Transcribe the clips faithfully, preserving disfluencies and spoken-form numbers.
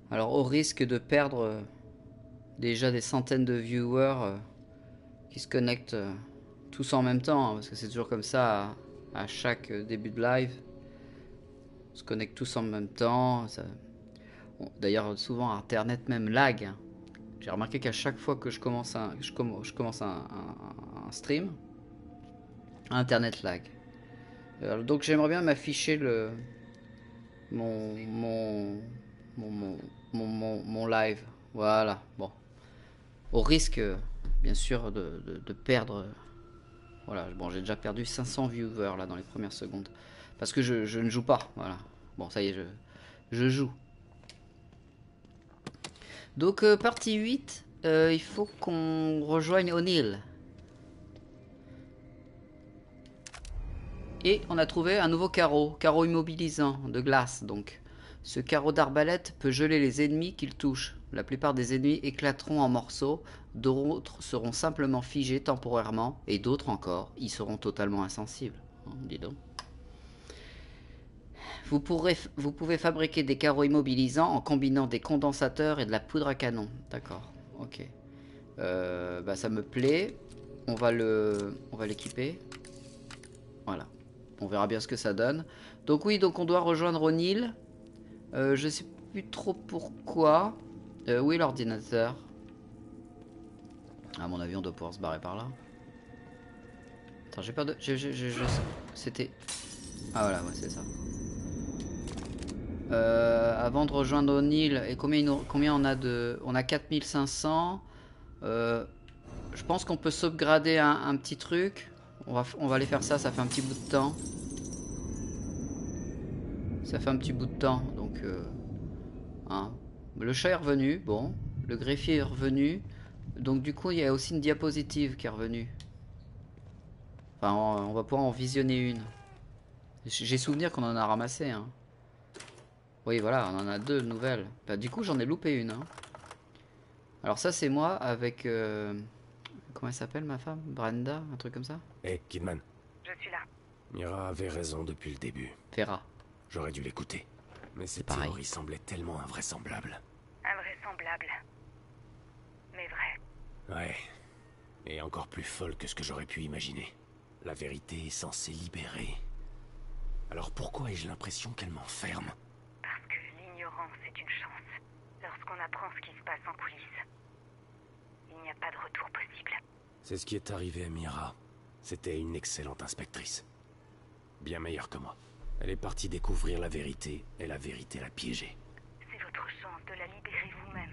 Alors au risque de perdre euh, déjà des centaines de viewers euh, qui se connectent euh, tous en même temps, hein, parce que c'est toujours comme ça à, à chaque euh, début de live. On se connecte tous en même temps. Ça... Bon, d'ailleurs souvent Internet même lag. Hein. J'ai remarqué qu'à chaque fois que je commence un, je comm je commence un, un, un stream, Internet lag. Alors, donc j'aimerais bien m'afficher le mon mon, mon, mon, mon, mon, mon live. Voilà. Bon. Au risque, bien sûr, de, de, de perdre. Voilà. Bon, j'ai déjà perdu cinq cents viewers là dans les premières secondes. Parce que je, je ne joue pas. Voilà. Bon, ça y est, je, je joue. Donc, euh, partie huit, euh, il faut qu'on rejoigne O'Neill. Et on a trouvé un nouveau carreau, carreau immobilisant, de glace donc. Ce carreau d'arbalète peut geler les ennemis qu'il touche. La plupart des ennemis éclateront en morceaux, d'autres seront simplement figés temporairement, et d'autres encore y seront totalement insensibles. Dis donc. Vous, pourrez, vous pouvez fabriquer des carreaux immobilisants en combinant des condensateurs et de la poudre à canon. D'accord, ok. Euh, bah ça me plaît. On va le, on va l'équiper. Voilà. On verra bien ce que ça donne. Donc oui, donc on doit rejoindre O'Neill. Euh, je sais plus trop pourquoi. Euh, où est l'ordinateur? À mon avis, on doit pouvoir se barrer par là. Attends, j'ai peur de... Je, je, je, je... C'était... Ah voilà, ouais, c'est ça. Euh, avant de rejoindre O'Neill, et combien, nous... combien on a de... On a quatre mille cinq cents. Euh, je pense qu'on peut sauvegarder un, un petit truc. On va, on va aller faire ça, ça fait un petit bout de temps. Ça fait un petit bout de temps, donc... Euh... Hein. Le chat est revenu, bon. Le greffier est revenu. Donc du coup, il y a aussi une diapositive qui est revenue. Enfin, on, on va pouvoir en visionner une. J'ai souvenir qu'on en a ramassé. Hein. Oui, voilà, on en a deux nouvelles. Bah, du coup, j'en ai loupé une. Hein. Alors ça, c'est moi avec... Euh... Comment elle s'appelle, ma femme? Brenda, un truc comme ça? Hé, hey, Kidman. Je suis là. Mira avait raison depuis le début. Vera. J'aurais dû l'écouter. Mais ces théories semblaient tellement invraisemblables. Invraisemblable. Mais vrai. Ouais. Et encore plus folle que ce que j'aurais pu imaginer. La vérité est censée libérer. Alors pourquoi ai-je l'impression qu'elle m'enferme? Parce que l'ignorance est une chance. Lorsqu'on apprend ce qui se passe en coulisses, il n'y a pas de retour possible. C'est ce qui est arrivé à Mira. C'était une excellente inspectrice. Bien meilleure que moi. Elle est partie découvrir la vérité, et la vérité l'a piégée. C'est votre chance de la libérer vous-même.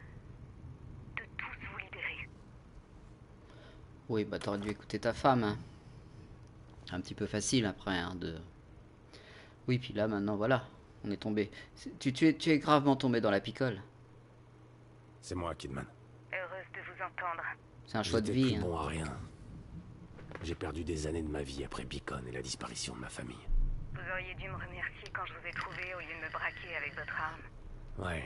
De tous vous libérer. Oui, bah t'aurais dû écouter ta femme. Hein. Un petit peu facile après, hein, de... Oui, puis là, maintenant, voilà. On est tombé. Tu, tu, es, tu es gravement tombé dans la picole. C'est moi, Kidman. Heureuse de vous entendre. C'est un choix de J'étais vie. plus Hein. bon à rien. J'ai perdu des années de ma vie après Beacon et la disparition de ma famille. Vous auriez dû me remercier quand je vous ai trouvé au lieu de me braquer avec votre arme. Ouais.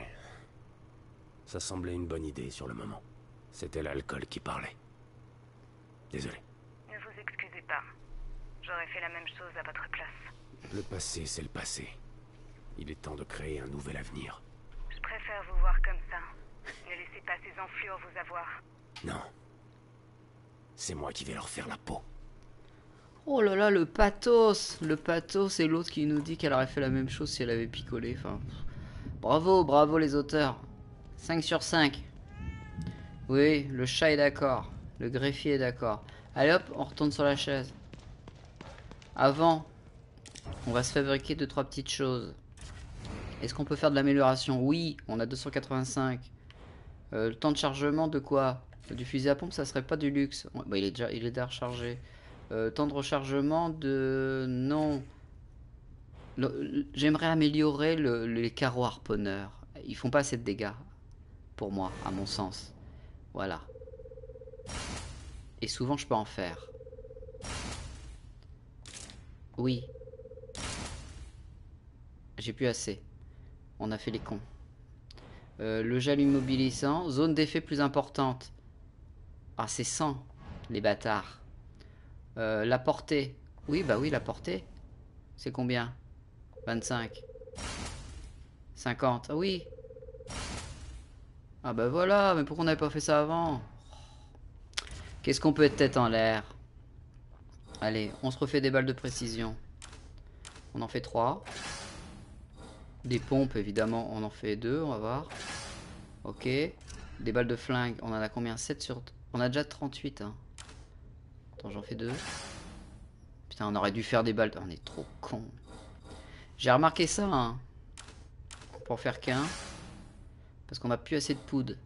Ça semblait une bonne idée sur le moment. C'était l'alcool qui parlait. Désolé. Ne vous excusez pas. J'aurais fait la même chose à votre place. Le passé, c'est le passé. Il est temps de créer un nouvel avenir. Je préfère vous voir comme ça. Ne laissez pas ces enflures vous avoir. Non. C'est moi qui vais leur faire la peau. Oh là là, le pathos. Le pathos, et l'autre qui nous dit qu'elle aurait fait la même chose si elle avait picolé. Enfin, bravo, bravo les auteurs. cinq sur cinq. Oui, le chat est d'accord. Le greffier est d'accord. Allez hop, on retourne sur la chaise. Avant, on va se fabriquer deux trois petites choses. Est-ce qu'on peut faire de l'amélioration? Oui, on a deux cent quatre-vingt-cinq. Euh, le temps de chargement de quoi? Du fusil à pompe, ça serait pas du luxe. Bah, il est déjà, il est déjà rechargé. Euh, temps de rechargement de... Non. J'aimerais améliorer le, les carreaux harponneurs. Ils font pas assez de dégâts. Pour moi, à mon sens. Voilà. Et souvent, je peux en faire. Oui. J'ai plus assez. On a fait les cons. Euh, le gel immobilisant. Zone d'effet plus importante. Ah, c'est cent. Les bâtards. Euh, la portée. Oui, bah oui, la portée. C'est combien? vingt-cinq. cinquante. Ah oui. Ah bah voilà, mais pourquoi on n'avait pas fait ça avant? Qu'est-ce qu'on peut être tête en l'air? Allez, on se refait des balles de précision. On en fait trois. Des pompes, évidemment, on en fait deux, on va voir. Ok. Des balles de flingue, on en a combien? Sept sur... On a déjà trente-huit. Hein. Attends, j'en fais deux. Putain, on aurait dû faire des balles... On est trop con. J'ai remarqué ça, hein. Pour faire qu'un. Parce qu'on a plus assez de poudre.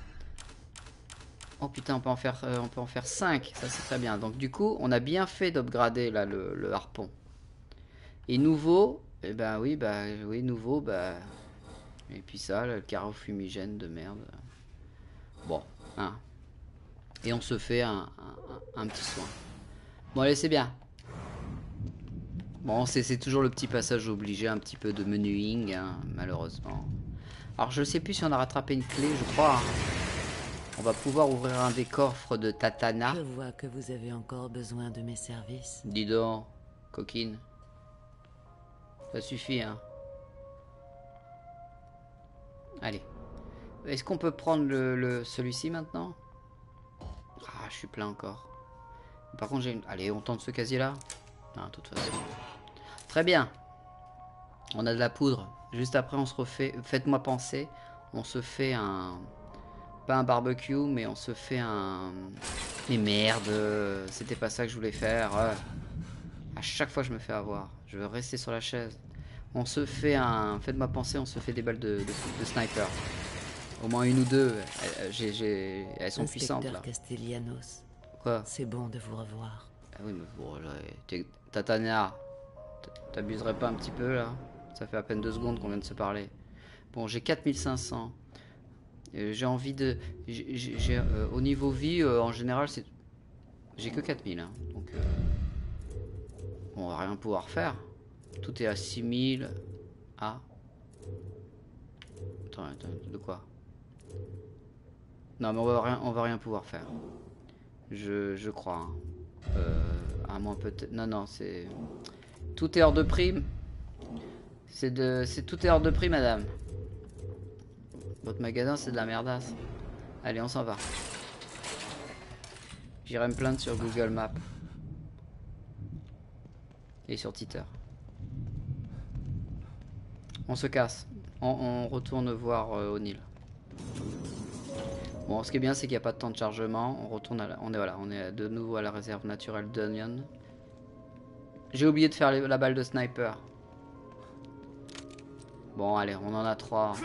Oh putain, on peut en faire, euh, on peut en faire cinq. Ça, c'est très bien. Donc du coup, on a bien fait d'upgrader là le, le harpon. Et nouveau... Eh ben oui, bah oui, nouveau, bah... Et puis ça, là, le carreau fumigène de merde. Bon, hein. Et on se fait un, un, un petit soin. Bon, allez, c'est bien. Bon, c'est toujours le petit passage obligé, un petit peu de menuing, hein, malheureusement. Alors, je sais plus si on a rattrapé une clé, je crois. Hein. On va pouvoir ouvrir un des coffres de Tatana. Je vois que vous avez encore besoin de mes services. Dis donc, coquine. Ça suffit, hein. Allez. Est-ce qu'on peut prendre le, le celui-ci maintenant? Ah, je suis plein encore. Par contre, j'ai une... Allez, on tente ce casier-là. Non, de toute façon. Très bien. On a de la poudre. Juste après, on se refait... Faites-moi penser. On se fait un... Pas un barbecue, mais on se fait un... Mais merde. C'était pas ça que je voulais faire. Ouais. À chaque fois, je me fais avoir. Je veux rester sur la chaise. On se fait un... Faites-moi penser, on se fait des balles de, de, de sniper. Au moins une ou deux. J'ai, j'ai... Elles sont Inspecteur puissantes, là. Castellanos. Quoi? C'est bon de vous revoir. Ah oui, mais bon, là... Tatana, t'abuserais pas un petit peu, là? Ça fait à peine deux secondes qu'on vient de se parler. Bon, j'ai quatre mille cinq cents. Euh, j'ai envie de... J'ai, j'ai, euh, au niveau vie, euh, en général, c'est... J'ai que quatre mille, hein. Donc... Euh... On va rien pouvoir faire. Tout est à six mille. Ah. Attends, attends, de quoi? Non, mais on va rien, on va rien pouvoir faire. Je, je crois. Hein. Euh, à moins peut-être... Non, non, c'est... Tout est hors de prix. C'est de... C'est tout est hors de prix, madame. Votre magasin, c'est de la merdasse. Allez, on s'en va. J'irai me plaindre sur Google Maps. Et sur Twitter. On se casse. On, on retourne voir euh, O'Neill. Bon, ce qui est bien, c'est qu'il n'y a pas de temps de chargement. On retourne à la... On est, voilà, on est de nouveau à la réserve naturelle d'Onion. J'ai oublié de faire les... la balle de sniper. Bon, allez, on en a trois.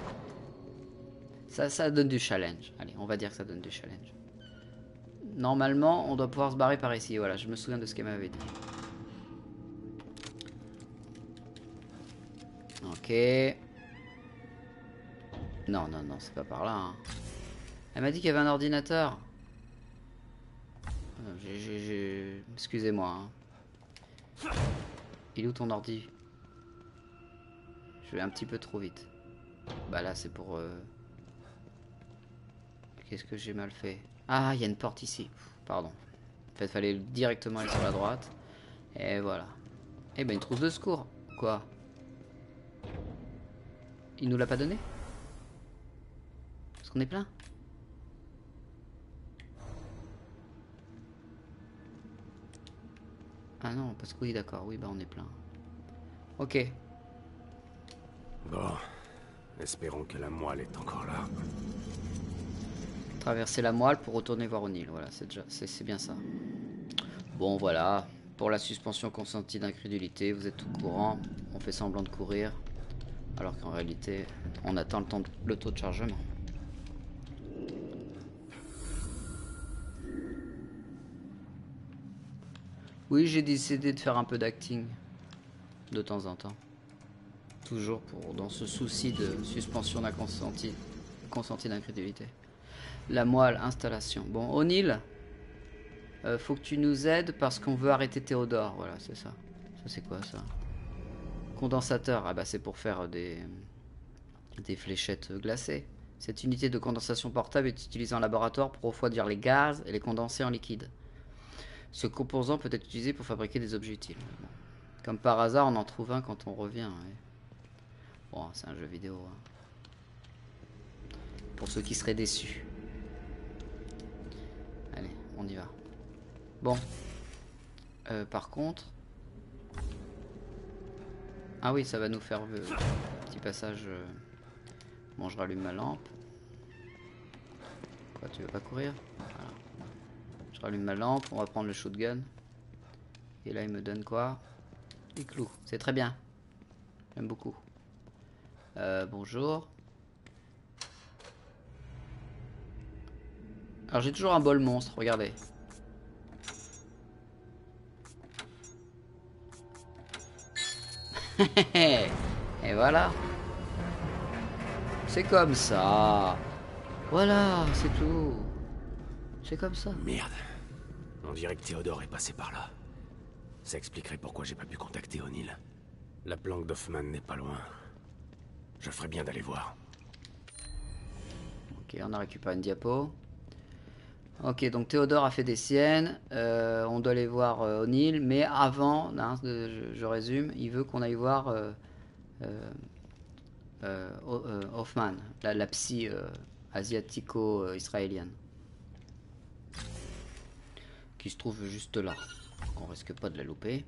Ça, ça donne du challenge. Allez, on va dire que ça donne du challenge. Normalement, on doit pouvoir se barrer par ici. Voilà, je me souviens de ce qu'elle m'avait dit. Ok. Non, non, non, c'est pas par là. Hein. Elle m'a dit qu'il y avait un ordinateur. Euh, Excusez-moi. Hein. Il est où ton ordi? Je vais un petit peu trop vite. Bah là, c'est pour... Euh... Qu'est-ce que j'ai mal fait? Ah, il y a une porte ici. Pardon. En fait, il fallait directement aller sur la droite. Et voilà. Eh ben, une trousse de secours. Quoi? Il nous l'a pas donné? Parce qu'on est plein? Ah non, parce que oui, d'accord. Oui, bah on est plein. Ok. Bon. Espérons que la moelle est encore là. Traverser la moelle pour retourner voir O'Neill. Voilà, c'est déjà, c'est bien ça. Bon, voilà. Pour la suspension consentie d'incrédulité, vous êtes tout courant. On fait semblant de courir. Alors qu'en réalité, on attend le, temps de, le taux de chargement. Oui, j'ai décidé de faire un peu d'acting. De temps en temps. Toujours pour, dans ce souci de suspension d'inconsentie consentie d'incrédulité. La moelle, installation. Bon, O'Neill, euh, faut que tu nous aides parce qu'on veut arrêter Théodore. Voilà, c'est ça. Ça, c'est quoi, ça? Condensateur. Ah bah, c'est pour faire des, des fléchettes glacées. Cette unité de condensation portable est utilisée en laboratoire pour refroidir les gaz et les condenser en liquide. Ce composant peut être utilisé pour fabriquer des objets utiles. Bon. Comme par hasard, on en trouve un quand on revient. Ouais. Bon, c'est un jeu vidéo. Hein. pour ceux qui seraient déçus. Allez, on y va. Bon. Euh, par contre... Ah oui, ça va nous faire euh, petit passage... Euh... Bon, je rallume ma lampe. Quoi, tu veux pas courir? Voilà. Je rallume ma lampe, on va prendre le shotgun. Et là, il me donne quoi? Des clous. C'est très bien. J'aime beaucoup. Euh, bonjour. Alors, j'ai toujours un bol monstre, regardez. Et voilà. C'est comme ça. Voilà, c'est tout. C'est comme ça. Merde. On dirait que Théodore est passé par là. Ça expliquerait pourquoi j'ai pas pu contacter O'Neill. La planque d'Hoffman n'est pas loin. Je ferais bien d'aller voir. Ok, on a récupéré une diapo. Ok, donc Théodore a fait des siennes. Euh, on doit aller voir euh, O'Neill. Mais avant, hein, je, je résume, il veut qu'on aille voir euh, euh, euh, euh, Hoffman, la, la psy euh, asiatico-israélienne. Qui se trouve juste là. On risque pas de la louper.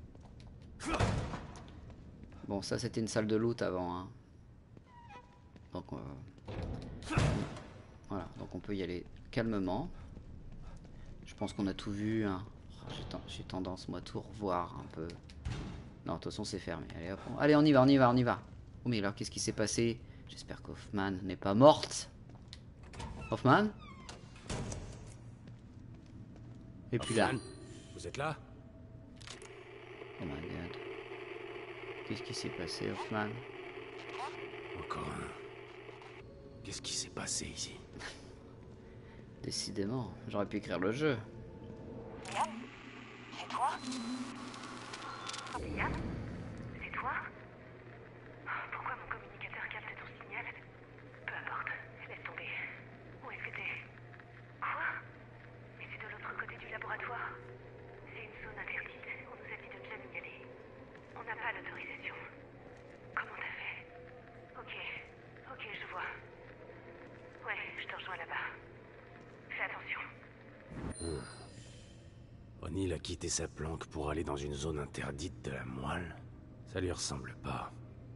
Bon, ça c'était une salle de loot avant. Hein. Donc euh, voilà, donc on peut y aller calmement. Je pense qu'on a tout vu. Hein. J'ai tendance moi tout revoir un peu. Non, de toute façon c'est fermé. Allez, hop, on... Allez, on y va, on y va, on y va. Oh mais alors qu'est-ce qui s'est passé? J'espère qu'Hoffman n'est pas morte. Hoffman? Et puis là. Vous êtes là? Oh my god. Qu'est-ce qui s'est passé, Hoffman? Encore un. Qu'est-ce qui s'est passé ici? Décidément, j'aurais pu écrire le jeu. Yann? C'est toi? Yann? C'est toi? Pourquoi mon communicateur capte ton signal? Peu importe, laisse tomber. Où est-ce que t'es? Quoi? Mais c'est de l'autre côté du laboratoire. C'est une zone interdite. On nous a dit de ne jamais y aller. On n'a pas l'autorisation. Comment t'as fait? Ok, ok, je vois. Ouais, je te rejoins là-bas. Fais attention. Hmm. O'Neill a quitté sa planque pour aller dans une zone interdite de la moelle. Ça lui ressemble pas.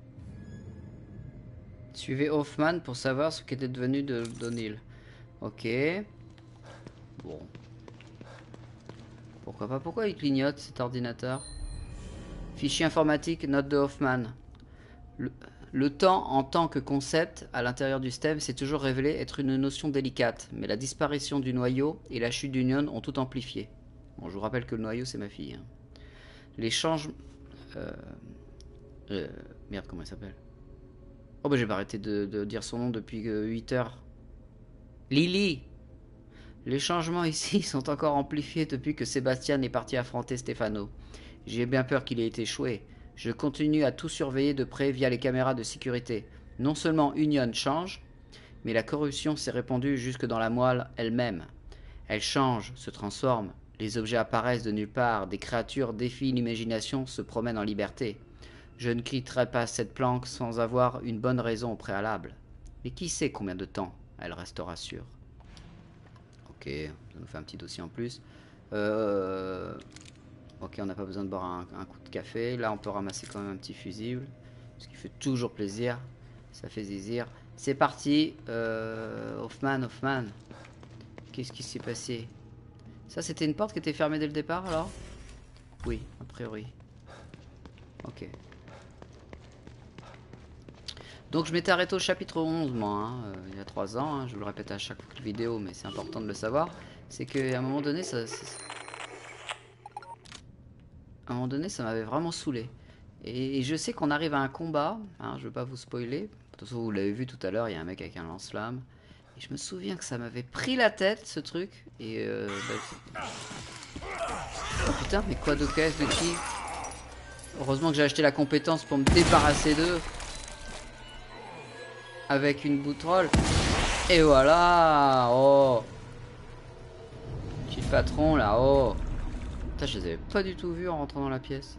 Suivez Hoffman pour savoir ce qu'était devenu de d'O'Neill. Ok. Bon. Pourquoi pas? Pourquoi il clignote cet ordinateur? Fichier informatique, note de Hoffman. Le, le temps en tant que concept à l'intérieur du système s'est toujours révélé être une notion délicate, mais la disparition du noyau et la chute d'Union ont tout amplifié. Bon, je vous rappelle que le noyau c'est ma fille. Hein. Les changements... Euh, euh, merde, comment elle s'appelle? Oh bah j'ai pas arrêté de, de dire son nom depuis euh, huit heures. Lily! Les changements ici sont encore amplifiés depuis que Sébastien est parti affronter Stefano. J'ai bien peur qu'il ait été échoué. Je continue à tout surveiller de près via les caméras de sécurité. Non seulement Union change, mais la corruption s'est répandue jusque dans la moelle elle-même. Elle change, se transforme, les objets apparaissent de nulle part, des créatures défient l'imagination, se promènent en liberté. Je ne quitterai pas cette planque sans avoir une bonne raison au préalable. Mais qui sait combien de temps elle restera sûre. Ok, ça nous fait un petit dossier en plus. Euh... Ok, on n'a pas besoin de boire un, un coup de café. Là, on peut ramasser quand même un petit fusible. Ce qui fait toujours plaisir. Ça fait zizir. C'est parti. Euh... Hoffman, Hoffman. Qu'est-ce qui s'est passé? Ça, c'était une porte qui était fermée dès le départ, alors? Oui, a priori. Ok. Donc, je m'étais arrêté au chapitre onze, moi, hein, euh, il y a trois ans. Hein, je vous le répète à chaque vidéo, mais c'est important de le savoir. C'est qu'à un moment donné, ça... ça à un moment donné, ça m'avait vraiment saoulé. Et, et je sais qu'on arrive à un combat. Hein, je ne veux pas vous spoiler. De toute façon, vous l'avez vu tout à l'heure, il y a un mec avec un lance-flamme. Et je me souviens que ça m'avait pris la tête, ce truc. Et euh, bah... oh putain, mais quoi de caisse, de qui? Heureusement que j'ai acheté la compétence pour me débarrasser d'eux. Avec une boutrole. Et voilà. Oh. Petit patron, là. Oh. Putain, je les avais pas du tout vus en rentrant dans la pièce.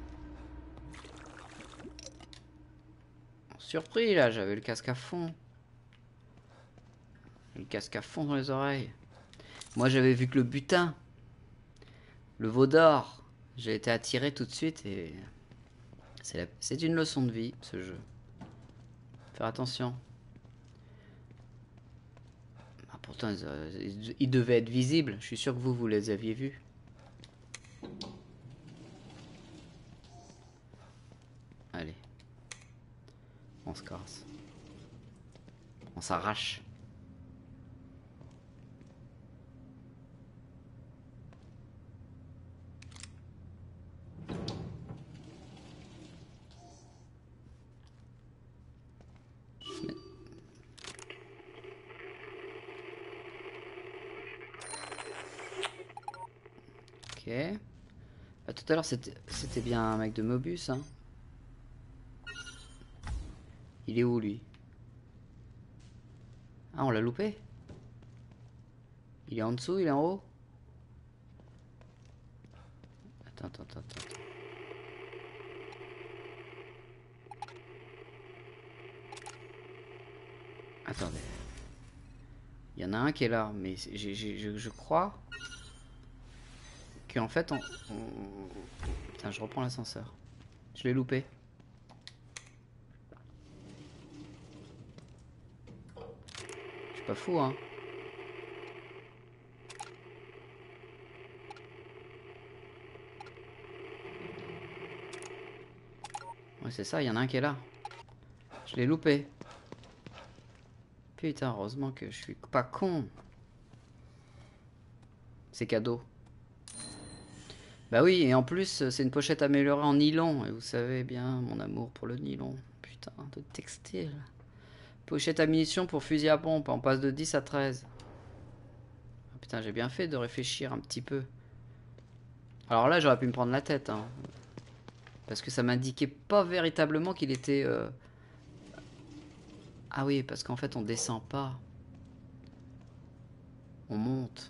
Surpris, là. J'avais le casque à fond. Le casque à fond dans les oreilles. Moi j'avais vu que le butin. Le veau d'or. J'ai été attiré tout de suite et... C'est la... c'est une leçon de vie, ce jeu. Faire attention. Ah, pourtant, ils, ils devaient être visibles. Je suis sûr que vous, vous les aviez vus. Allez. On se casse. On s'arrache. Ok. Ah, tout à l'heure c'était c'était bien un mec de Mobius, hein. Il est où lui? Ah, on l'a loupé? Il est en dessous, il est en haut? Attends, attends, attends, attends. Attendez. Il y en a un qui est là, mais j'ai, j'ai, je, je crois qu'en fait on, on... Putain, je reprends l'ascenseur. Je l'ai loupé. Je suis pas fou, hein. Ouais, c'est ça, il y en a un qui est là. Je l'ai loupé. Putain, heureusement que je suis pas con. C'est cadeau. Bah oui, et en plus, c'est une pochette améliorée en nylon. Et vous savez bien mon amour pour le nylon. Putain, de textile. Pochette à munitions pour fusil à pompe. On passe de dix à treize. Ah, putain, j'ai bien fait de réfléchir un petit peu. Alors là, j'aurais pu me prendre la tête, hein. Parce que ça m'indiquait pas véritablement qu'il était... Euh... Ah oui, parce qu'en fait, on descend pas. On monte.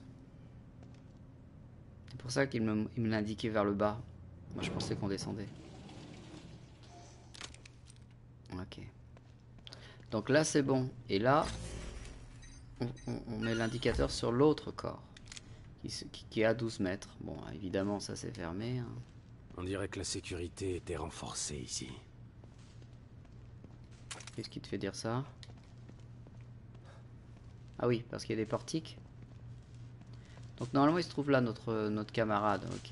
C'est pour ça qu'il me, il me l'indiquait vers le bas. Moi, je pensais qu'on descendait. Ok. Donc là, c'est bon. Et là, on, on, on met l'indicateur sur l'autre corps. Qui, qui, qui est à douze mètres. Bon, évidemment, ça c'est fermé, hein. On dirait que la sécurité était renforcée ici. Qu'est-ce qui te fait dire ça? Ah oui, parce qu'il y a des portiques. Donc normalement il se trouve là notre, notre camarade, ok.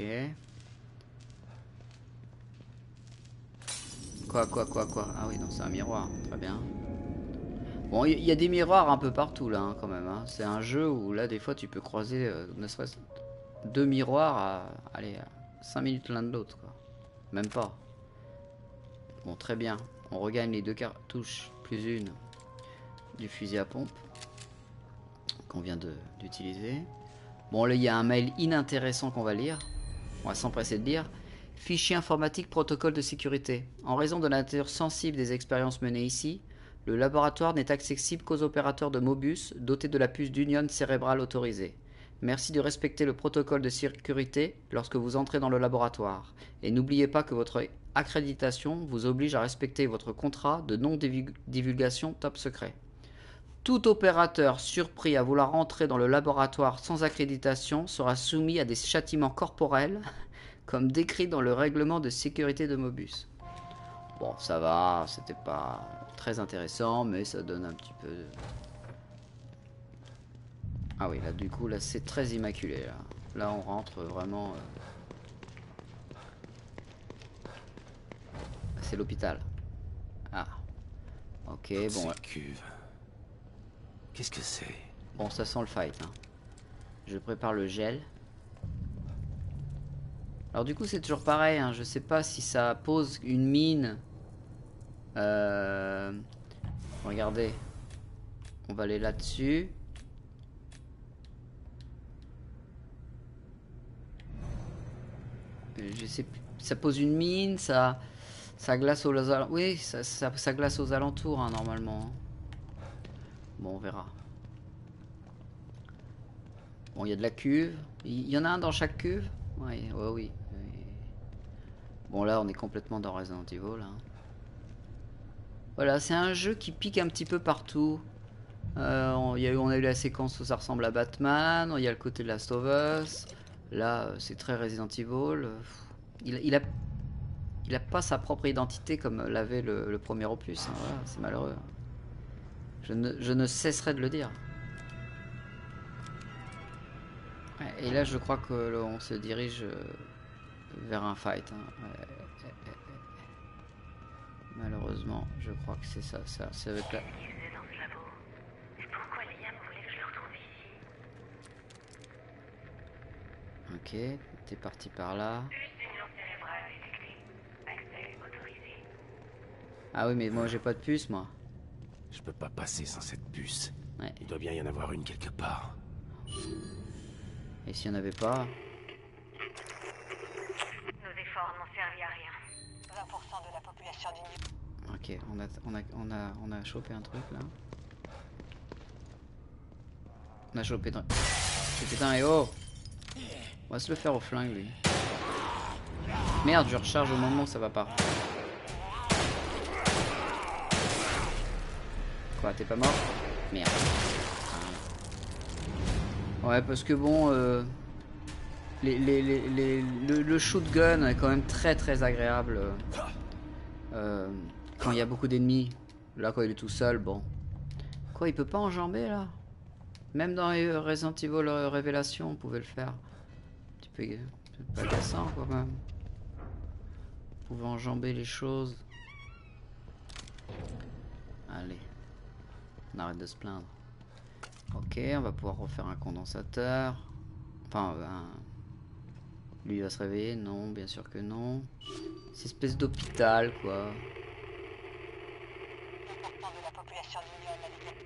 Quoi, quoi, quoi, quoi? Ah oui, donc c'est un miroir, très bien. Bon, il y, y a des miroirs un peu partout là, hein, quand même. Hein. C'est un jeu où là des fois tu peux croiser euh, ne serait-ce deux miroirs à, allez, à cinq minutes l'un de l'autre, quoi. Même pas. Bon, très bien. On regagne les deux cartouches, plus une, du fusil à pompe qu'on vient d'utiliser. Bon, là, il y a un mail inintéressant qu'on va lire. On va s'empresser de lire. Fichier informatique protocole de sécurité. En raison de la nature sensible des expériences menées ici, le laboratoire n'est accessible qu'aux opérateurs de Mobius dotés de la puce d'union cérébrale autorisée. Merci de respecter le protocole de sécurité lorsque vous entrez dans le laboratoire. Et n'oubliez pas que votre accréditation vous oblige à respecter votre contrat de non-divulgation top secret. Tout opérateur surpris à vouloir entrer dans le laboratoire sans accréditation sera soumis à des châtiments corporels, comme décrit dans le règlement de sécurité de Mobius. Bon, ça va, c'était pas très intéressant, mais ça donne un petit peu... De... Ah oui, là, du coup, là, c'est très immaculé, là. Là, on rentre vraiment... Euh... C'est l'hôpital. Ah. Ok, bon... Cette cuve. Qu'est-ce que c'est? Bon, ça sent le fight, hein. Je prépare le gel. Alors du coup, c'est toujours pareil, hein. Je sais pas si ça pose une mine. Euh... Regardez. On va aller là-dessus. Je sais plus. Ça pose une mine, ça... Ça glace aux alentours. Oui, ça, ça, ça glace aux alentours, hein, normalement. Bon, on verra. Bon, il y a de la cuve. Il y en a un dans chaque cuve? Oui, ouais, oui. Bon, là, on est complètement dans Resident Evil. Là. Voilà, c'est un jeu qui pique un petit peu partout. Euh, on, y a eu, on a eu la séquence où ça ressemble à Batman. Il y a le côté de Last of Us. Là, c'est très Resident Evil. Il, il a, il a pas sa propre identité comme l'avait le, le premier opus. Hein, voilà, c'est malheureux. Je ne, je ne cesserai de le dire. Ouais, et là, je crois que on se dirige vers un fight. Hein. Ouais. Malheureusement, je crois que c'est ça, ça, ça va être là. Qu'est-ce qu'il faisait dans ce labo? Et pourquoi Liam voulait que je le retrouve ici? Ok, t'es parti par là. Stimulation cérébrale détectée. Accès autorisé. Ah oui, mais moi j'ai pas de puce, moi. Je peux pas passer sans cette puce. Ouais. Il doit bien y en avoir une quelque part. Et s'il n'y en avait pas? Nos efforts n'ont servi à rien. vingt pour cent de la population du New. Ok, on a, on a, on a, on a chopé un truc là. On a chopé un. Putain, et oh! On va se le faire au flingue lui. Merde, je recharge au moment où ça va pas. Quoi, t'es pas mort? Merde. Ouais, parce que bon, euh, les, les, les, les, le, le shotgun est quand même très très agréable euh, quand il y a beaucoup d'ennemis. Là, quand il est tout seul, bon. Quoi, il peut pas enjamber là? Même dans les Resident Evil Révélation, on pouvait le faire. Un petit peu, peu agaçant quand même. On pouvait enjamber les choses. Allez, on arrête de se plaindre. Ok, on va pouvoir refaire un condensateur. Enfin, un... lui il va se réveiller? Non, bien sûr que non. C'est une espèce d'hôpital, quoi. De la population du New a déjà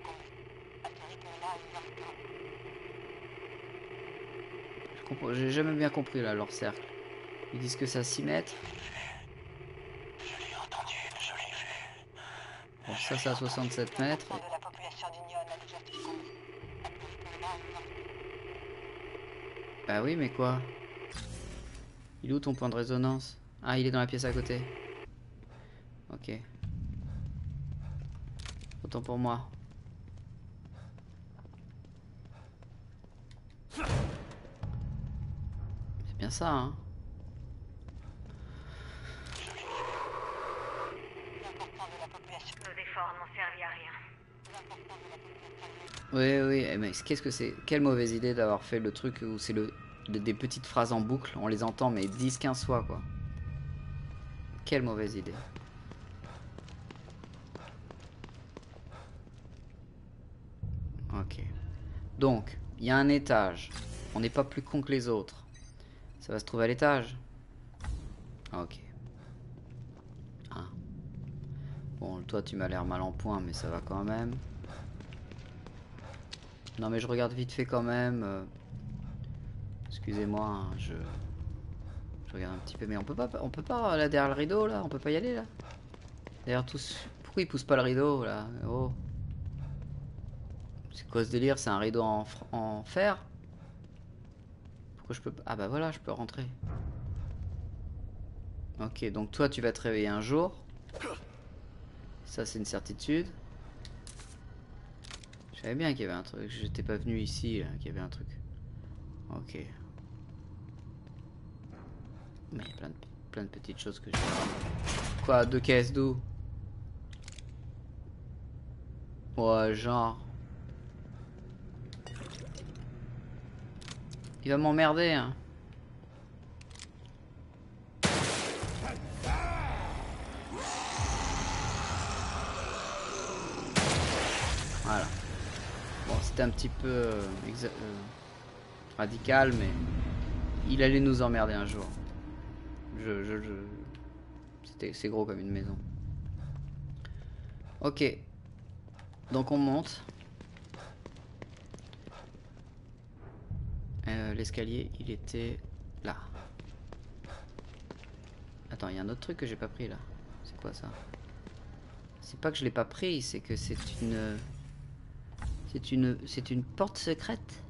Je comprends, j'ai jamais bien compris là leur cercle. Ils disent que c'est à six mètres. Je l'ai entendu, je l'ai vu. Bon, ça c'est à soixante-sept mètres. de la population du New a déjà Bah oui, mais quoi? Il est où ton point de résonance? Ah, il est dans la pièce à côté. Ok. Autant pour moi. C'est bien ça, hein? Nos efforts n'ont servi à rien. Oui, oui, mais qu'est-ce que c'est? Quelle mauvaise idée d'avoir fait le truc où c'est le des petites phrases en boucle, on les entend mais dix quinze fois, quoi. Quelle mauvaise idée. Ok. Donc, il y a un étage. On n'est pas plus con que les autres. Ça va se trouver à l'étage. Ok. Ah. Bon, toi tu m'as l'air mal en point, mais ça va quand même. Non mais je regarde vite fait quand même. Euh... Excusez-moi, hein, je... je regarde un petit peu, mais on peut pas, on peut pas là derrière le rideau là, on peut pas y aller là. D'ailleurs tous, pourquoi ils poussent pas le rideau là? Oh, c'est quoi ce délire? C'est un rideau en, en fer? Pourquoi je peux pas? Ah bah voilà, je peux rentrer. Ok, donc toi tu vas te réveiller un jour. Ça c'est une certitude. Je savais bien qu'il y avait un truc, j'étais pas venu ici, qu'il y avait un truc. Ok. Mais il y a plein de, plein de petites choses que je... Quoi, deux caisses d'eau? Ouais, genre... Il va m'emmerder, hein. Voilà. Bon, c'était un petit peu euh, exa euh, radical, mais il allait nous emmerder un jour. Je, je, je... C'était, c'est gros comme une maison. Ok. Donc on monte. Euh, L'escalier, il était là. Attends, il y a un autre truc que j'ai pas pris là. C'est quoi ça? C'est pas que je l'ai pas pris, c'est que c'est une... C'est une... C'est une porte secrète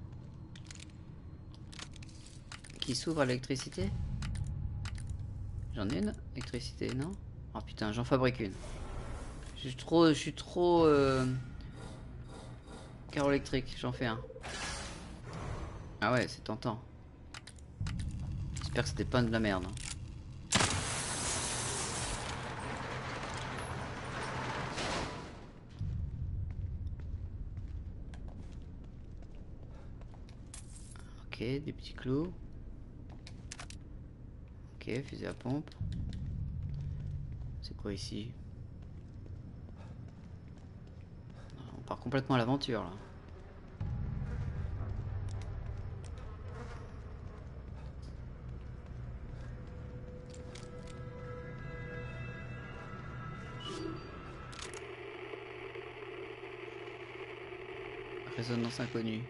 qui s'ouvre à l'électricité. J'en ai une électricité, non? Oh putain, j'en fabrique une. Je suis trop... Je suis trop... Euh... Carreau électrique, j'en fais un. Ah ouais, c'est tentant. J'espère que c'était pas de la merde. Ok, des petits clous. Ok, fusil à pompe. C'est quoi ici? On part complètement à l'aventure là. Résonance inconnue.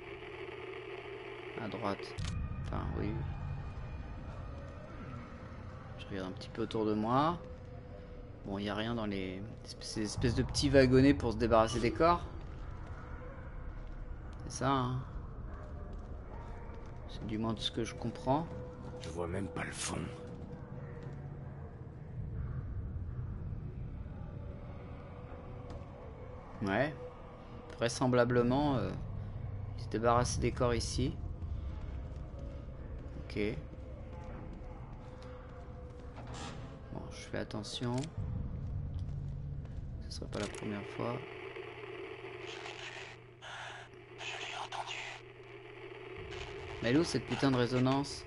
À droite. Enfin, oui. Je regarde un petit peu autour de moi. Bon, il n'y a rien dans les ces espèces de petits wagonnets pour se débarrasser des corps. C'est ça, hein. C'est du moins de ce que je comprends. Je vois même pas le fond. Ouais. Vraisemblablement, euh, il se débarrasser des corps ici. Ok. Bon, je fais attention. Ce serait pas la première fois. Je l'ai entendu. Mais elle est où cette putain de résonance?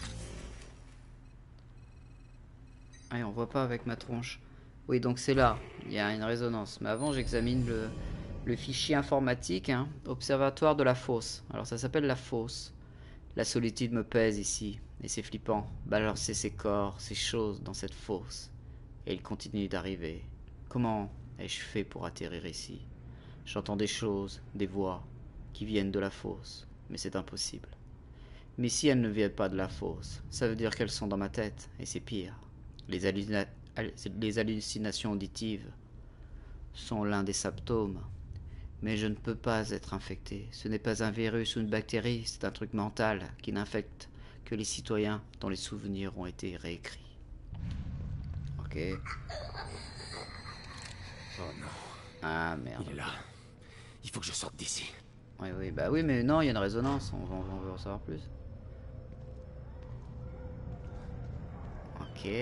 Ah, on voit pas avec ma tronche. Oui, donc c'est là. Il y a une résonance. Mais avant, j'examine le, le fichier informatique. Hein, Observatoire de la fosse. Alors, ça s'appelle la fosse. La solitude me pèse ici. Et c'est flippant. Balancer ces corps, ces choses dans cette fosse. Et ils continuent d'arriver. Comment ai-je fait pour atterrir ici? J'entends des choses, des voix, qui viennent de la fosse. Mais c'est impossible. Mais si elles ne viennent pas de la fosse, ça veut dire qu'elles sont dans ma tête. Et c'est pire. Les, hallucina les hallucinations auditives sont l'un des symptômes. Mais je ne peux pas être infecté. Ce n'est pas un virus ou une bactérie, c'est un truc mental qui n'infecte que les citoyens dont les souvenirs ont été réécrits. Ok. Oh non. Ah merde. Il est là. Il faut que je sorte d'ici. Oui, oui, bah oui, mais non, il y a une résonance, on va, on va en savoir plus. Ok.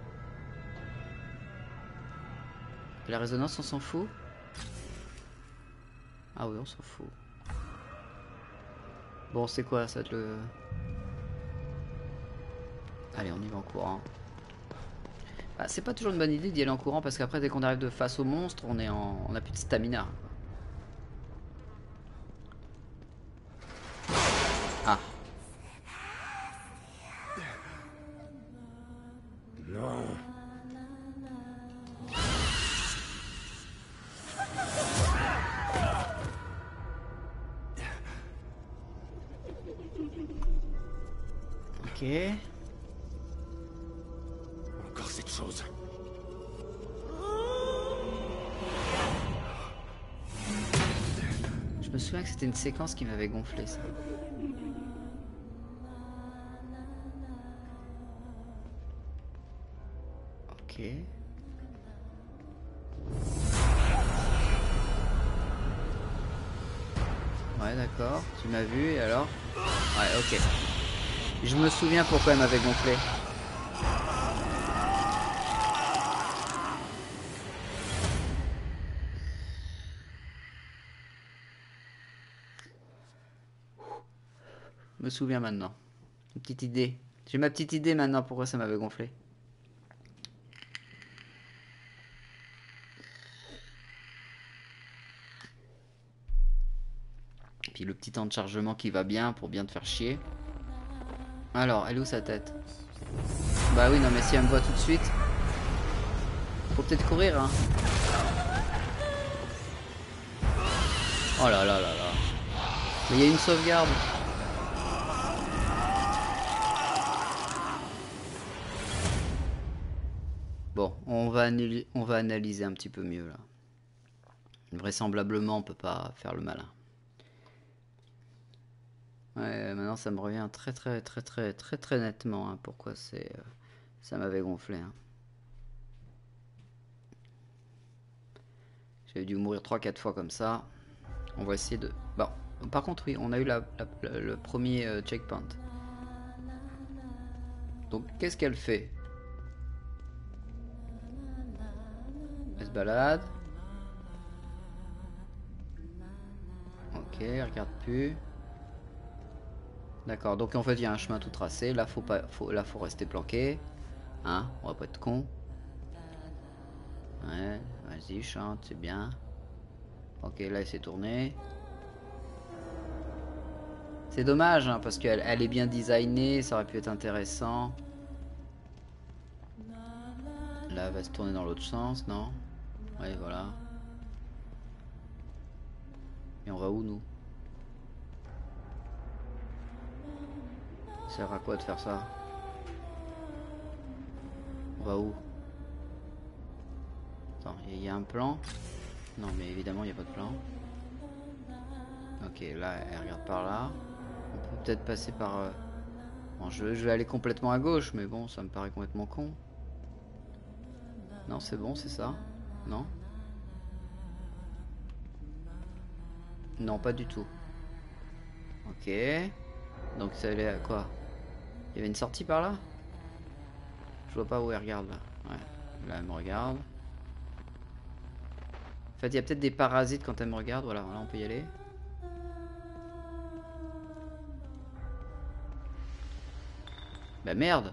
La résonance, on s'en fout? Ah oui, on s'en fout. Bon, c'est quoi, ça va être le... Allez, on y va en courant. Ah, c'est pas toujours une bonne idée d'y aller en courant, parce qu'après, dès qu'on arrive de face au monstre, on est en... on a plus de stamina. Ah. Non. Ok. Encore cette chose. Je me souviens que c'était une séquence qui m'avait gonflé, ça. Ok. Ouais, d'accord. Tu m'as vu, et alors? Ouais, ok. Je me souviens pourquoi elle m'avait gonflé. Je me souviens maintenant. Une petite idée. J'ai ma petite idée maintenant pourquoi ça m'avait gonflé. Puis le petit temps de chargement qui va bien pour bien te faire chier. Alors, elle est où sa tête? Bah oui, non mais si elle me voit tout de suite. Faut peut-être courir, hein. Oh là là là là. Mais il y a une sauvegarde. Bon, on va, on va analyser un petit peu mieux là. Vraisemblablement, on peut pas faire le malin. Ouais, maintenant ça me revient très très très très très très nettement hein, pourquoi c'est euh, ça m'avait gonflé. Hein. J'avais dû mourir trois quatre fois comme ça. On va essayer de... Bon, par contre oui, on a eu la, la, la, le premier euh, checkpoint. Donc qu'est-ce qu'elle fait? Elle se balade. Ok, elle regarde plus. D'accord, donc en fait il y a un chemin tout tracé. Là faut pas, faut, là faut rester planqué. Hein, on va pas être con. Ouais, vas-y, chante, c'est bien. Ok, là elle s'est tournée. C'est dommage, hein, parce qu'elle elle est bien designée, ça aurait pu être intéressant. Là, elle va se tourner dans l'autre sens, non? Ouais, voilà. Et on va où, nous? Ça sert à quoi de faire ça? On va où? Attends, il y, y a un plan? Non, mais évidemment, il n'y a pas de plan. Ok, là, elle regarde par là. On peut peut-être passer par... Euh... Bon, je, je vais aller complètement à gauche, mais bon, ça me paraît complètement con. Non, c'est bon, c'est ça? Non? Non, pas du tout. Ok. Donc ça allait à quoi? Il y avait une sortie par là? Je vois pas où elle regarde là. Ouais. Là, elle me regarde. En fait, il y a peut-être des parasites quand elle me regarde. Voilà, là, on peut y aller. Bah merde!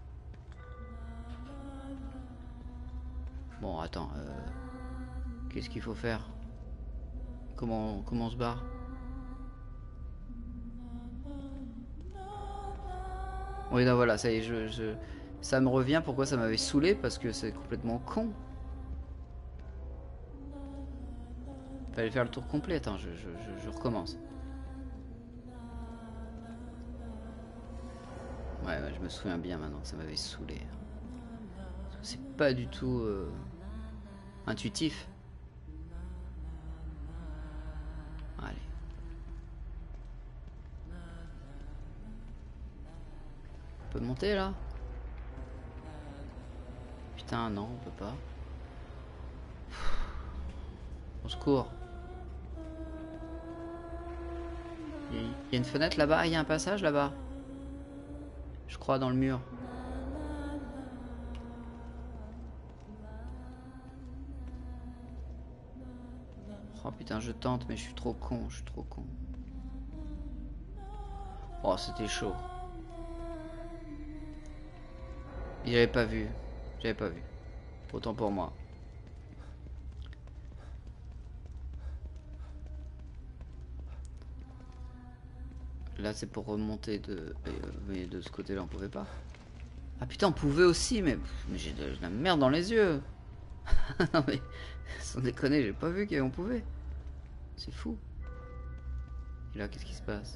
Bon, attends. Euh... Qu'est-ce qu'il faut faire? Comment, comment on se barre? Oui, non, voilà, ça y est, je, je... ça me revient. Pourquoi ça m'avait saoulé? Parce que c'est complètement con. Fallait faire le tour complet. Attends, je, je, je, je recommence. Ouais, ouais, je me souviens bien maintenant, ça m'avait saoulé. C'est pas du tout euh, intuitif. Allez. On peut monter là? Putain, non, on peut pas. Au secours. Il y a une fenêtre là-bas, il y a un passage là-bas. Je crois dans le mur. Oh putain, je tente, mais je suis trop con, je suis trop con. Oh, c'était chaud. J'avais pas vu. J'avais pas vu. Autant pour moi. Là, c'est pour remonter de... Mais de ce côté-là, on pouvait pas. Ah putain, on pouvait aussi, mais, mais j'ai de la merde dans les yeux. Non mais, sans déconner, j'ai pas vu qu'on pouvait. C'est fou. Et là, qu'est-ce qui se passe?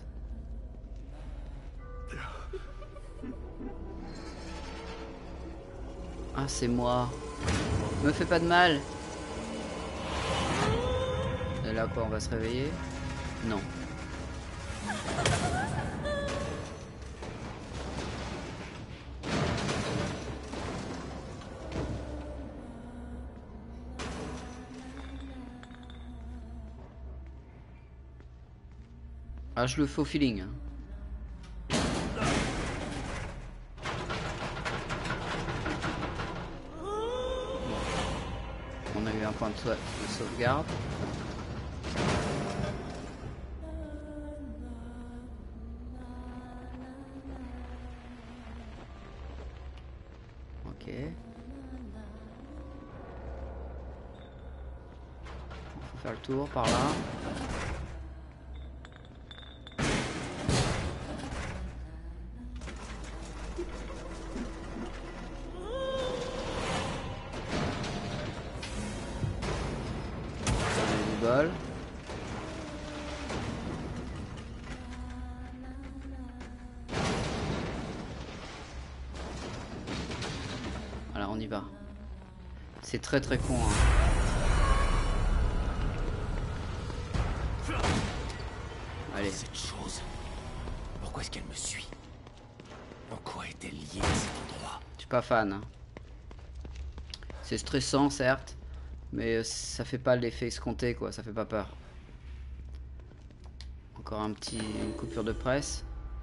Ah, c'est moi. Me fais pas de mal. Et là, quoi, on va se réveiller? Non. Ah, je le fais au feeling. Hein. On a eu un point de, so de sauvegarde. Ok. Faut faire le tour par là. Bol. Voilà, on y va. C'est très très con. Hein. Allez. Cette chose. Pourquoi est-ce qu'elle me suit? En quoi est-elle liée à cet endroit? Je suis pas fan. Hein. C'est stressant, certes. Mais ça fait pas l'effet escompté, quoi. Ça fait pas peur. Encore un petit une coupure de presse.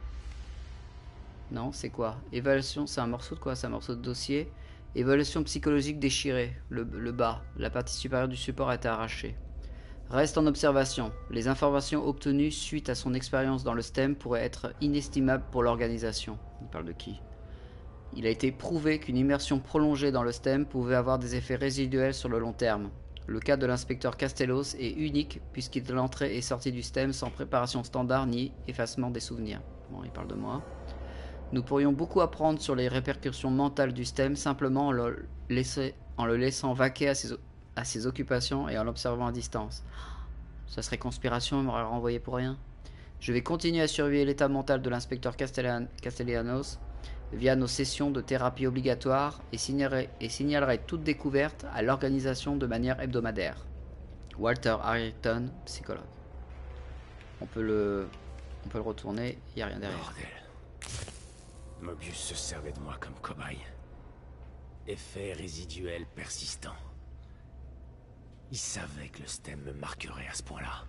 Non, c'est quoi? Évaluation, c'est un morceau de quoi? C'est un morceau de dossier. Évaluation psychologique déchirée. Le, le bas. La partie supérieure du support a été arrachée. Reste en observation. Les informations obtenues suite à son expérience dans le S T E M pourraient être inestimables pour l'organisation. Il parle de qui? Il a été prouvé qu'une immersion prolongée dans le S T E M pouvait avoir des effets résiduels sur le long terme. Le cas de l'inspecteur Castellos est unique puisqu'il est entré et sorti du S T E M sans préparation standard ni effacement des souvenirs. Bon, il parle de moi. Nous pourrions beaucoup apprendre sur les répercussions mentales du S T E M simplement en le, laisser, en le laissant vaquer à ses, à ses occupations et en l'observant à distance. Ça serait conspiration, il m'aurait renvoyé pour rien. Je vais continuer à surveiller l'état mental de l'inspecteur Castellan, Castellanos via nos sessions de thérapie obligatoires et signalerai, et signalerai toute découverte à l'organisation de manière hebdomadaire. Walter Harrington, psychologue. On peut le, on peut le retourner, il n'y a rien derrière. Bordel. Mobius se servait de moi comme cobaye. Effet résiduel persistant. Il savait que le S T E M me marquerait à ce point-là.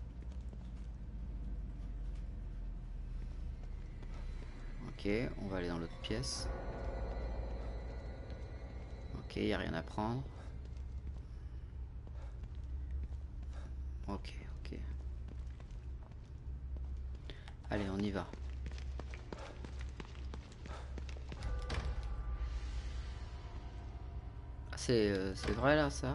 Ok, on va aller dans l'autre pièce. Ok, il n'y a rien à prendre. Ok, ok. Allez, on y va. Ah, c'est euh, c'est vrai là, ça?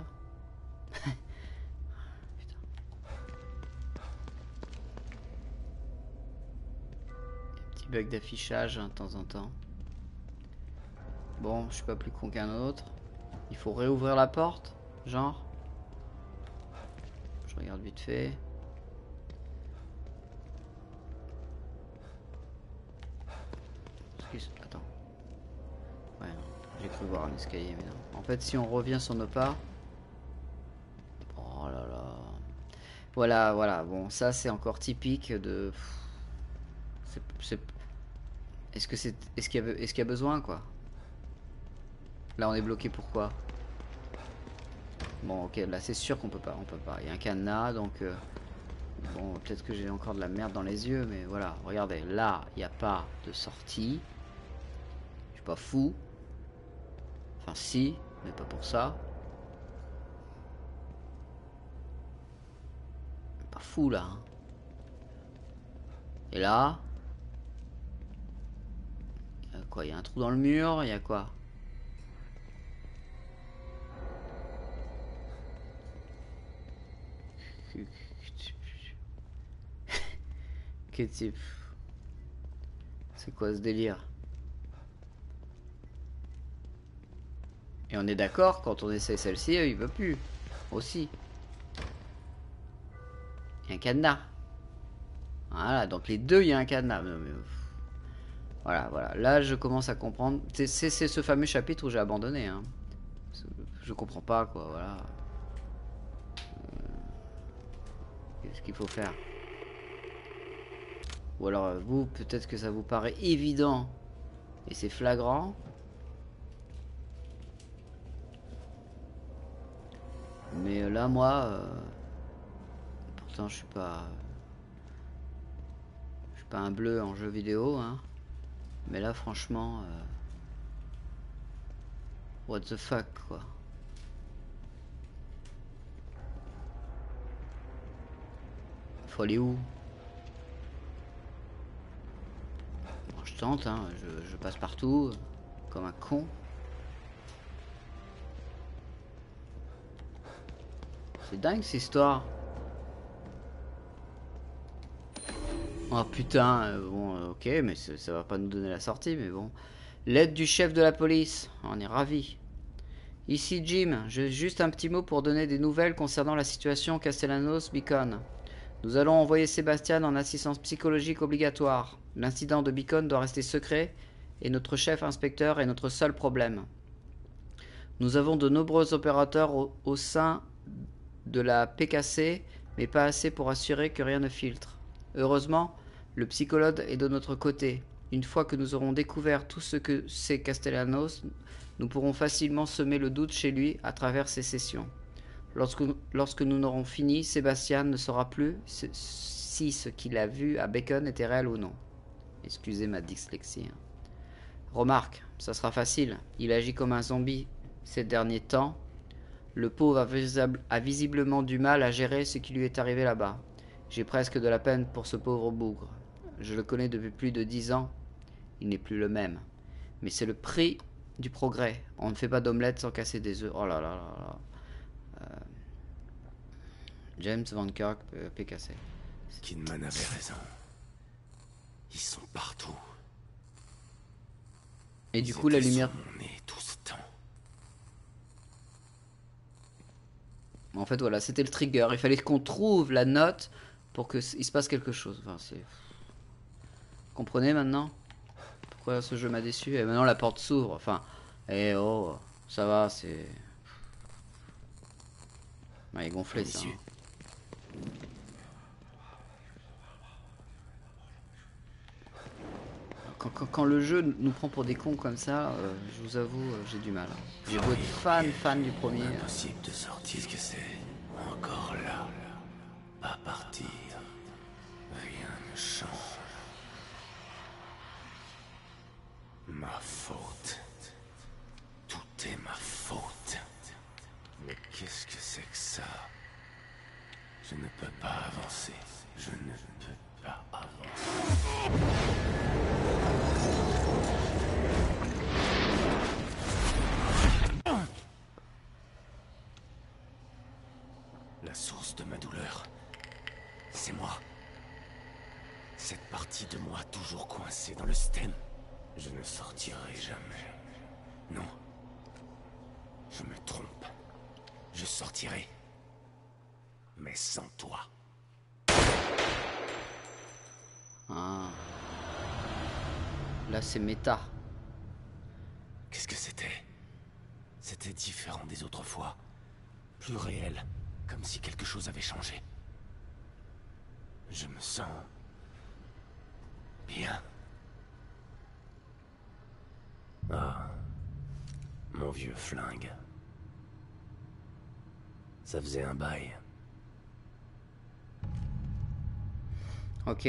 Bug d'affichage hein, de temps en temps. Bon, je suis pas plus con qu'un autre. Il faut réouvrir la porte, genre. Je regarde vite fait. Attends. Ouais, j'ai cru voir un escalier, mais non. En fait, si on revient sur nos pas. Oh là là. Voilà, voilà. Bon, ça c'est encore typique de. C'est. Est-ce que c'est, est-ce qu'il y a, est-ce qu'il y a besoin quoi? Là on est bloqué pourquoi? Bon ok, là c'est sûr qu'on peut pas, on peut pas. Il y a un cadenas donc euh, bon peut-être que j'ai encore de la merde dans les yeux, mais voilà. Regardez, là il n'y a pas de sortie. Je suis pas fou. Enfin si, mais pas pour ça. Pas fou là. Hein. Et là. Quoi, il y a un trou dans le mur, il y a quoi? Quel type? C'est quoi ce délire? Et on est d'accord, quand on essaie celle-ci, il veut plus. Aussi. Il y a un cadenas. Voilà, donc les deux, il y a un cadenas. Voilà, voilà. Là, je commence à comprendre. C'est ce fameux chapitre où j'ai abandonné. Hein. Je comprends pas, quoi. Voilà. Qu'est-ce qu'il faut faire? Ou alors, vous, peut-être que ça vous paraît évident. Et c'est flagrant. Mais là, moi... Euh, pourtant, je suis pas... Je suis pas un bleu en jeu vidéo, hein. Mais là, franchement... Euh... What the fuck, quoi. Faut aller où? Bon, je tente, hein. Je, je passe partout. Comme un con. C'est dingue, cette histoire. Oh putain, euh, bon, euh, ok, mais ça va pas nous donner la sortie, mais bon. L'aide du chef de la police, on est ravis. Ici Jim, j'ai juste un petit mot pour donner des nouvelles concernant la situation Castellanos-Beacon. Nous allons envoyer Sébastien en assistance psychologique obligatoire. L'incident de Beacon doit rester secret et notre chef inspecteur est notre seul problème. Nous avons de nombreux opérateurs au, au sein de la P K C, mais pas assez pour assurer que rien ne filtre. Heureusement, le psychologue est de notre côté. Une fois que nous aurons découvert tout ce que c'est Castellanos, nous pourrons facilement semer le doute chez lui à travers ces sessions. Lorsque, lorsque nous n'aurons fini, Sébastien ne saura plus si si ce qu'il a vu à Bacon était réel ou non. Excusez ma dyslexie. Remarque, ça sera facile. Il agit comme un zombie ces derniers temps. Le pauvre a, visible, a visiblement du mal à gérer ce qui lui est arrivé là-bas. J'ai presque de la peine pour ce pauvre bougre. Je le connais depuis plus de dix ans. Il n'est plus le même. Mais c'est le prix du progrès. On ne fait pas d'omelette sans casser des œufs. Oh là là là là. Euh... James Van Kirk, P K C. Kidman avait raison. Ils sont partout. Et du coup, la lumière... Mon nez tout ce temps. En fait, voilà, c'était le trigger. Il fallait qu'on trouve la note pour qu'il se passe quelque chose. Enfin, c'est... Comprenez maintenant pourquoi ce jeu m'a déçu? Et maintenant, la porte s'ouvre. Enfin, eh oh, ça va, c'est... Ah, il est gonflé, ça. Hein. Quand, quand, quand le jeu nous prend pour des cons comme ça, euh, je vous avoue, euh, j'ai du mal. J'ai beau être fan, fan du premier. Impossible de sortir. Qu'est-ce que c'est? Encore là. Pas partir. Rien ne change. Ma faute. Tout est ma faute. Mais qu'est-ce que c'est que ça? Je ne peux pas avancer. Je ne peux pas avancer. La source de ma douleur, c'est moi. Cette partie de moi toujours coincée dans le stem. Je ne sortirai jamais. Non. Je me trompe. Je sortirai. Mais sans toi. Ah. Là, c'est méta. Qu'est-ce que c'était? C'était différent des autres fois. Plus réel. Comme si quelque chose avait changé. Je me sens... bien. Ah. Mon vieux flingue. Ça faisait un bail. Ok.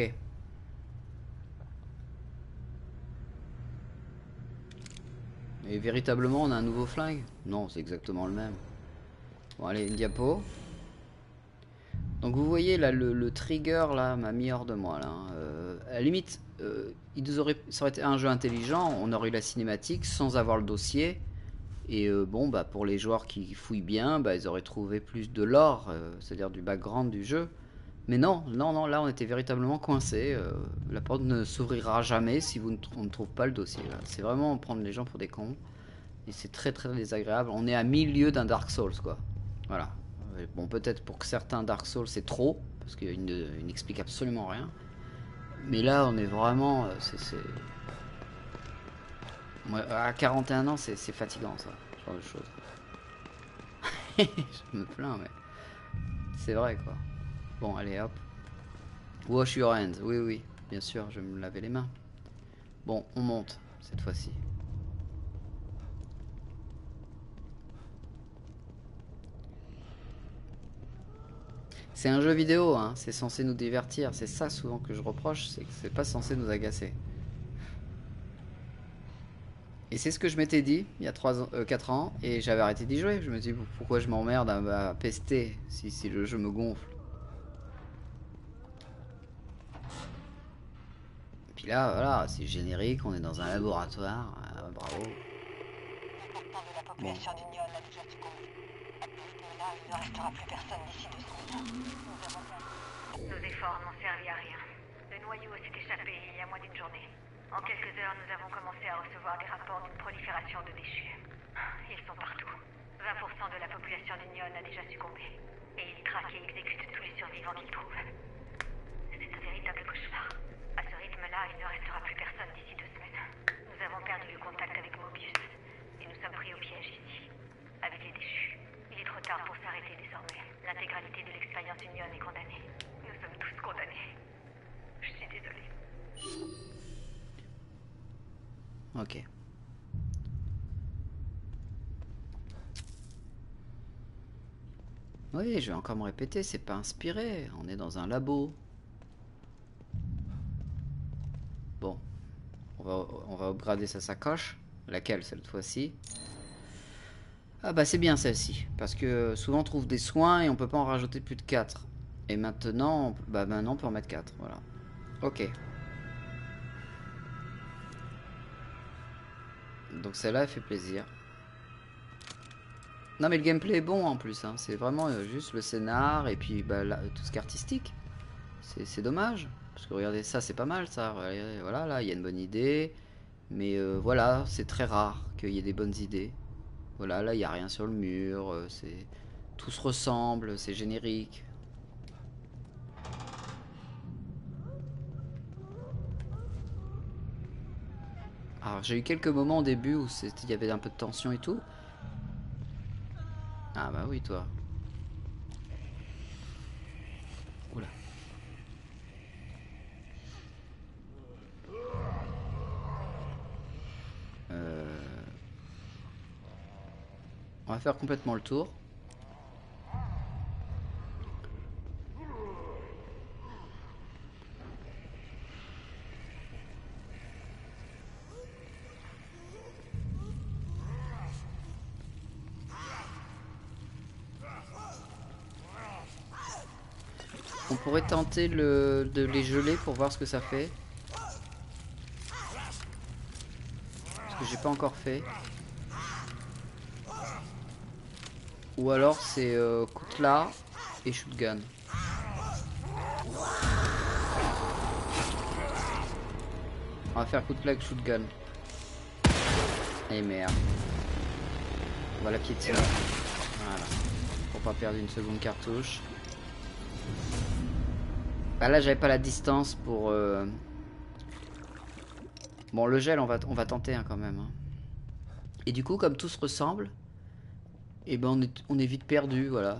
Et véritablement, on a un nouveau flingue? Non, c'est exactement le même. Bon, allez, une diapo. Donc vous voyez là, le, le trigger là m'a mis hors de moi là. Euh, à la limite, euh, ils auraient, ça aurait été un jeu intelligent, on aurait eu la cinématique sans avoir le dossier. Et euh, bon, bah pour les joueurs qui fouillent bien, bah ils auraient trouvé plus de lore, euh, c'est-à-dire du background du jeu. Mais non, non, non, là on était véritablement coincé. Euh, la porte ne s'ouvrira jamais si vous ne, on ne trouve pas le dossier. C'est vraiment prendre les gens pour des cons. Et c'est très très désagréable. On est à milieu d'un Dark Souls quoi. Voilà. Bon, peut-être pour que certains Dark Souls c'est trop, parce qu'il n'explique absolument rien. Mais là, on est vraiment... c'est Moi, à quarante et un ans, c'est fatigant ça, ce genre de choses. Je me plains, mais... c'est vrai, quoi. Bon, allez, hop. Wash your hands, oui, oui, bien sûr, je vais me laver les mains. Bon, on monte, cette fois-ci. C'est un jeu vidéo, hein. C'est censé nous divertir. C'est ça souvent que je reproche, c'est que c'est pas censé nous agacer. Et c'est ce que je m'étais dit il y a trois ans, euh, quatre ans, et j'avais arrêté d'y jouer. Je me dis pourquoi je m'emmerde à, à pester si, si le jeu me gonfle. Et puis là, voilà, c'est générique, on est dans un laboratoire. Euh, bravo. Bon. Il ne restera plus personne d'ici deux semaines. Nos efforts n'ont servi à rien. Le noyau s'est échappé il y a moins d'une journée. En quelques heures, nous avons commencé à recevoir des rapports d'une prolifération de déchus. Ils sont partout. vingt pour cent de la population d'Union a déjà succombé. Et ils traquent et exécutent tous les survivants qu'ils trouvent. C'est un véritable cauchemar. À ce rythme-là, il ne restera plus personne d'ici deux semaines. Nous avons perdu le contact avec Mobius. Et nous sommes pris au piège ici. Avec les déchus. Il est trop tard pour s'arrêter désormais. L'intégralité de l'expérience Union est condamnée. Nous sommes tous condamnés. Je suis désolée. Ok. Oui, je vais encore me répéter, c'est pas inspiré. On est dans un labo. bon. On va, on va upgrader sa sacoche. Laquelle cette fois-ci? Ah bah c'est bien celle-ci. Parce que souvent on trouve des soins et on peut pas en rajouter plus de quatre. Et maintenant, on peut, bah maintenant on peut en mettre quatre. Voilà. Ok. Donc celle-là elle fait plaisir. Non mais le gameplay est bon en plus. Hein. C'est vraiment euh, juste le scénar et puis bah, là, tout ce qui est artistique. C'est dommage. Parce que regardez ça, c'est pas mal ça. Voilà, là il y a une bonne idée. Mais euh, voilà, c'est très rare qu'il y ait des bonnes idées. Voilà, là il n'y a rien sur le mur. Euh, c'est tout se ressemble, c'est générique. Alors j'ai eu quelques moments au début où il y avait un peu de tension et tout. Ah bah oui toi. Oula. Euh... On va faire complètement le tour. On pourrait tenter le, de les geler pour voir ce que ça fait. Parce que j'ai pas encore fait. Ou alors c'est euh, coutelas et shotgun. On va faire coutelas et shotgun. Et merde. On va la piétiner. Voilà. Pour pas perdre une seconde cartouche. Bah là j'avais pas la distance pour... Euh... Bon le gel on va, on va tenter hein, quand même. Hein. Et du coup comme tout se ressemble, et ben on est, on est vite perdu, voilà.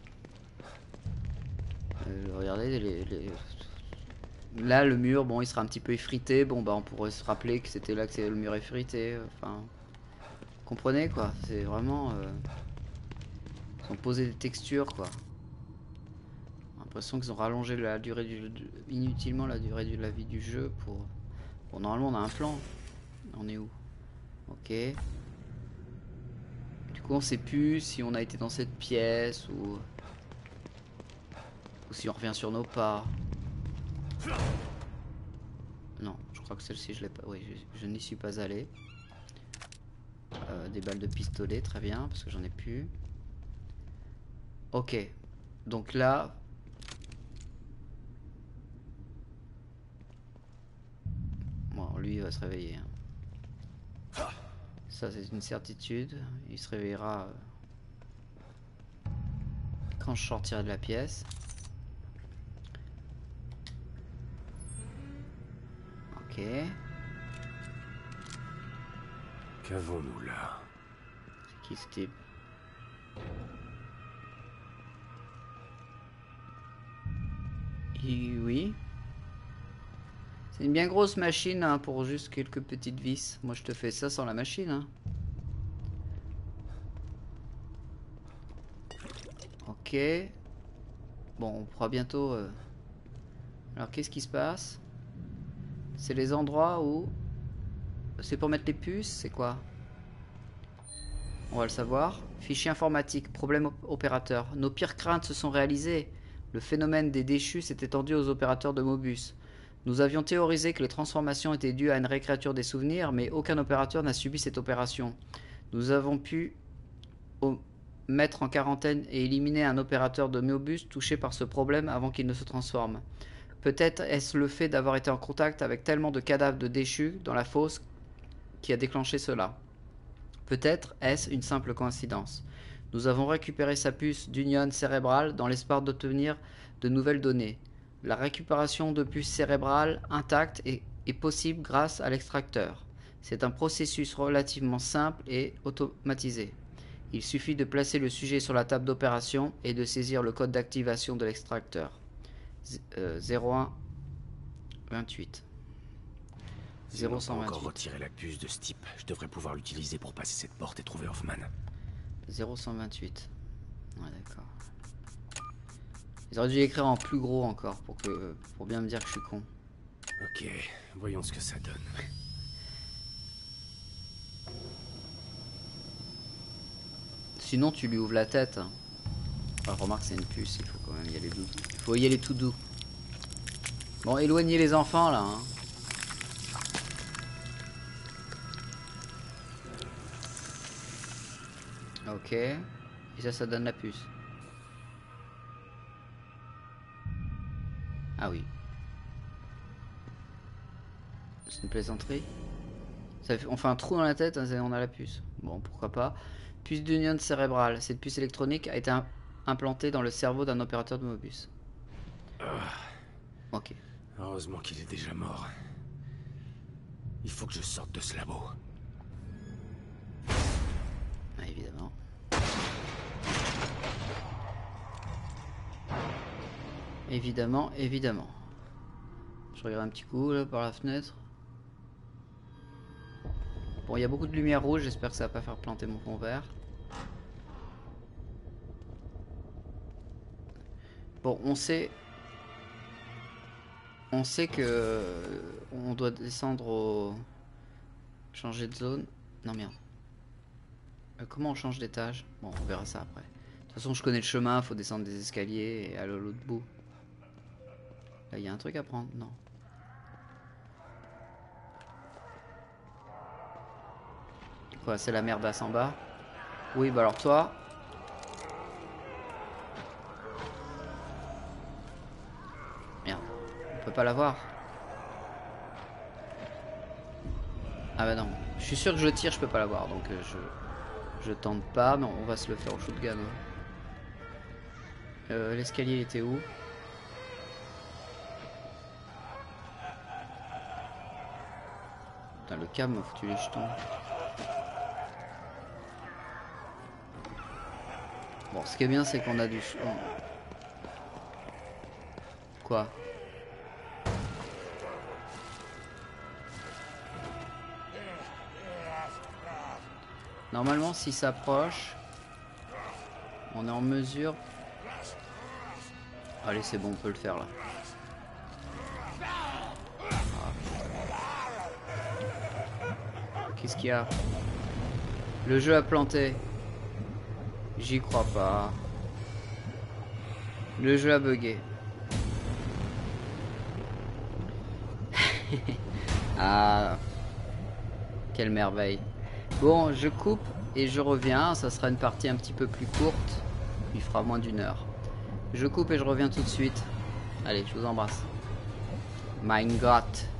Euh, regardez les, les... Là le mur, bon il sera un petit peu effrité, bon bah on pourrait se rappeler que c'était là que c'est le mur effrité, enfin... Comprenez quoi, c'est vraiment... Euh... Ils ont posé des textures quoi. L'impression qu'ils ont rallongé la durée du, du, inutilement la durée de la vie du jeu pour... Bon normalement on a un plan. On est où? Ok. Du coup on sait plus si on a été dans cette pièce ou... Ou si on revient sur nos pas. Non, je crois que celle-ci je l'ai pas... Oui, je, je n'y suis pas allé. Euh, des balles de pistolet, très bien, parce que j'en ai plus. Ok. Donc là... Bon, lui il va se réveiller. Hein. Ça c'est une certitude. Il se réveillera euh, quand je sortirai de la pièce. Ok. Qu'avons-nous là? C'est qui ce type? Et oui. C'est une bien grosse machine hein, pour juste quelques petites vis. Moi je te fais ça sans la machine. Hein. Ok. Bon, on pourra bientôt... Euh... Alors qu'est-ce qui se passe? C'est les endroits où... C'est pour mettre les puces, c'est quoi? On va le savoir. Fichier informatique, problème op opérateur. Nos pires craintes se sont réalisées. Le phénomène des déchus s'est étendu aux opérateurs de Mobus. Nous avions théorisé que les transformations étaient dues à une réécriture des souvenirs, mais aucun opérateur n'a subi cette opération. Nous avons pu mettre en quarantaine et éliminer un opérateur de Mobus touché par ce problème avant qu'il ne se transforme. Peut-être est-ce le fait d'avoir été en contact avec tellement de cadavres de déchus dans la fosse qui a déclenché cela. Peut-être est-ce une simple coïncidence. Nous avons récupéré sa puce d'union cérébrale dans l'espoir d'obtenir de nouvelles données. La récupération de puces cérébrales intactes est, est possible grâce à l'extracteur. C'est un processus relativement simple et automatisé. Il suffit de placer le sujet sur la table d'opération et de saisir le code d'activation de l'extracteur. Euh, zéro un vingt-huit. zéro cent vingt-huit. Encore retirer la puce de ce type. Je devrais pouvoir l'utiliser pour passer cette porte et trouver Hoffman. zéro cent vingt-huit. Ouais, d'accord. Ils auraient dû écrire en plus gros encore pour, que, pour bien me dire que je suis con. Ok, voyons ce que ça donne. Sinon tu lui ouvres la tête. Enfin, remarque c'est une puce, il faut quand même y aller doux. Il faut y aller tout doux. Bon, éloignez les enfants là. Hein. Ok. Et ça, ça donne la puce. Ah oui. C'est une plaisanterie. Ça fait, on fait un trou dans la tête, on a la puce. Bon, pourquoi pas. Puce d'union cérébrale. Cette puce électronique a été implantée dans le cerveau d'un opérateur de Mobius. Ok. Heureusement qu'il est déjà mort. Il faut que je sorte de ce labo. Ah, évidemment. Évidemment, évidemment. Je regarde un petit coup là par la fenêtre. Bon, il y a beaucoup de lumière rouge, j'espère que ça va pas faire planter mon fond vert. Bon, on sait... On sait que... On doit descendre au... Changer de zone. Non, merde. Euh, comment on change d'étage? Bon, on verra ça après. De toute façon, je connais le chemin, faut descendre des escaliers et aller à l'autre bout. Là, il y a un truc à prendre? Non. Quoi, c'est la merdasse en bas? Oui, bah alors toi... Merde, on peut pas l'avoir. Ah bah non, je suis sûr que je tire, je peux pas l'avoir, donc euh, je... Je tente pas, mais on va se le faire au shotgun. Hein. Euh, L'escalier était où? Putain, le câble m'a foutu les jetons. Bon, ce qui est bien, c'est qu'on a du... Quoi? Normalement, s'il s'approche, on est en mesure... Allez, c'est bon, on peut le faire là. Ah. Qu'est-ce qu'il y a? Le jeu a planté. J'y crois pas. Le jeu a bugué. Ah, quelle merveille. Bon, je coupe et je reviens. Ça sera une partie un petit peu plus courte. Il fera moins d'une heure. Je coupe et je reviens tout de suite. Allez, je vous embrasse. Mein Gott.